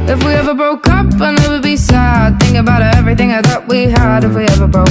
If we ever broke up, I'd never be sad. Think about everything I thought we had. If we ever broke